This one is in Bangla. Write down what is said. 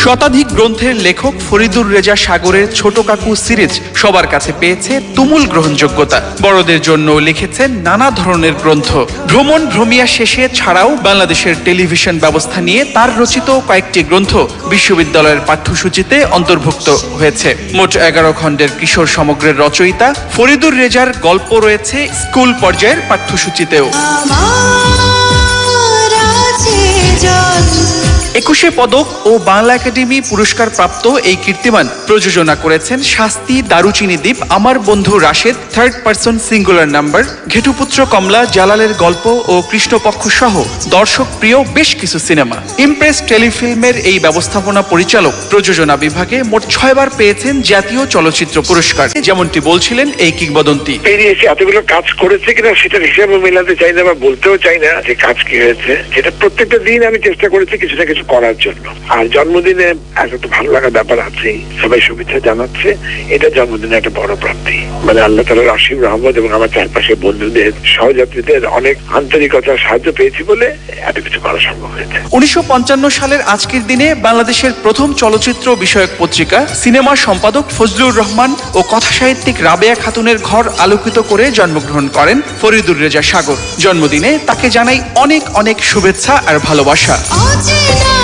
শতাধিক গ্রন্থের লেখক ফরিদুর রেজা সাগরের ছোট কাকু সিরিজ সবার কাছে পেয়েছে তুমুল গ্রহণযোগ্যতা। বড়দের জন্য লিখেছেন নানা ধরনের গ্রন্থ। ভ্রমণ ভ্রমিয়া শেষে ছাড়াও বাংলাদেশের টেলিভিশন ব্যবস্থা নিয়ে তার রচিত কয়েকটি গ্রন্থ বিশ্ববিদ্যালয়ের পাঠ্যসূচিতে অন্তর্ভুক্ত হয়েছে। মোট 11 খণ্ডের কিশোর সমগ্রের রচয়িতা ফরিদুর রেজার গল্প রয়েছে স্কুল পর্যায়ের পাঠ্যসূচিতেও। 21 পদক ও বাংলা একাডেমি পুরস্কার প্রাপ্ত এই কীর্তিমান প্রযোজনা করেছেন শাস্তি, দারুচিনি দ্বীপ, আমার বন্ধু Rashed, third person singular number, Ghetuputra Kamala, জালালের গল্প ও কৃষ্ণপক্ষ সহ দর্শক প্রিয় বেশ কিছু সিনেমা। ইমপ্রেস টেলিফিল্মের এই ব্যবস্থাপনা পরিচালক প্রযোজনা বিভাগে মোট 6 বার পেয়েছেন জাতীয় চলচ্চিত্র পুরস্কার। যেমনটি বলছিলেন এই কিংবদন্তি। পেরিয়েছে, এতগুলো কাজ করেছে কিনা সেটার হিসাবে মেলাতে চাই না বা বলতেও চাই না যে কাজ কি হয়েছে। সেটা প্রত্যেকটা দিন আমি চেষ্টা করেছি কিছু না কিছু করার জন্য। আর জন্মদিনে একটা ভালো লাগার ব্যাপার আছে, সবাই শুভেচ্ছা জানাচ্ছে, এটা জন্মদিনে একটা বড় প্রাপ্তি। মানে আল্লাহ তাআলার অসীম রহমত এবং আমার চারপাশে বন্ধুদের, সহযাত্রীদের অনেক আন্তরিকতার সাহায্য পেয়েছি বলে এত কিছু করা সম্ভব হয়েছে। 1955 সালের আজকের দিনে বাংলাদেশের প্রথম চলচ্চিত্র বিষয়ক পত্রিকা সিনেমা সম্পাদক ফজলুর রহমান ও কথাসাহিত্যিক রাবেয়া খাতুনের ঘর আলোকিত করে জন্মগ্রহণ করেন ফরিদুর রেজা সাগর। জন্মদিনে তাকে জানাই অনেক অনেক শুভেচ্ছা আর ভালোবাসা।